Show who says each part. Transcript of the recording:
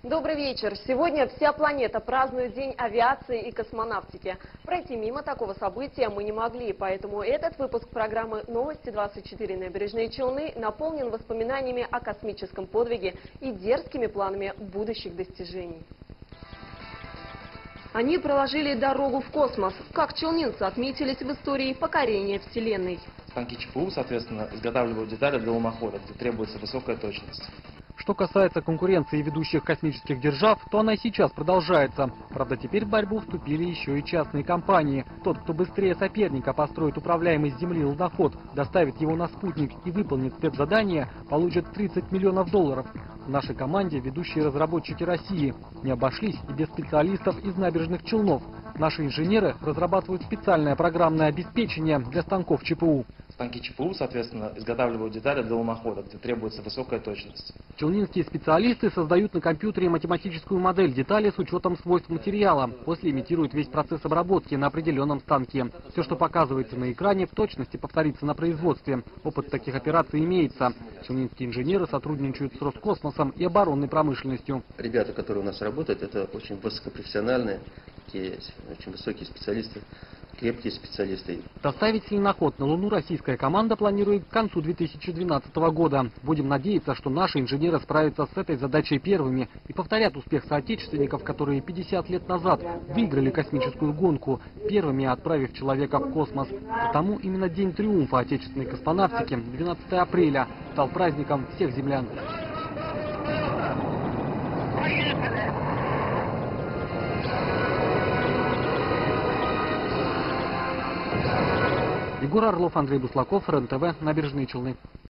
Speaker 1: Добрый вечер. Сегодня вся планета празднует День авиации и космонавтики. Пройти мимо такого события мы не могли, поэтому этот выпуск программы «Новости-24. Набережные Челны» наполнен воспоминаниями о космическом подвиге и дерзкими планами будущих достижений. Они проложили дорогу в космос. Как челнинцы отметились в истории покорения Вселенной.
Speaker 2: Станки ЧПУ, соответственно, изготавливают детали для лунохода, где требуется высокая точность.
Speaker 3: Что касается конкуренции ведущих космических держав, то она и сейчас продолжается. Правда, теперь в борьбу вступили еще и частные компании. Тот, кто быстрее соперника построит управляемый с Земли луноход, доставит его на спутник и выполнит спецзадание, получит $30 миллионов. В нашей команде ведущие разработчики России. Не обошлись и без специалистов из набережных Челнов. Наши инженеры разрабатывают специальное программное обеспечение для станков ЧПУ.
Speaker 2: Станки ЧПУ, соответственно, изготавливают детали для лунохода, где требуется высокая точность.
Speaker 3: Челнинские специалисты создают на компьютере математическую модель детали с учетом свойств материала. После имитируют весь процесс обработки на определенном станке. Все, что показывается на экране, в точности повторится на производстве. Опыт таких операций имеется. Челнинские инженеры сотрудничают с Роскосмосом и оборонной промышленностью.
Speaker 4: Ребята, которые у нас работают, это очень высокопрофессиональные, такие очень высокие специалисты, крепкие специалисты.
Speaker 3: Доставить луноход на Луну российская команда планирует к концу 2012 года. Будем надеяться, что наши инженеры справятся с этой задачей первыми и повторят успех соотечественников, которые 50 лет назад выиграли космическую гонку, первыми отправив человека в космос. Потому именно День триумфа отечественной космонавтики, 12 апреля, стал праздником всех землян. Егор Орлов, Андрей Буслаков, РЕН-ТВ, Набережные Челны.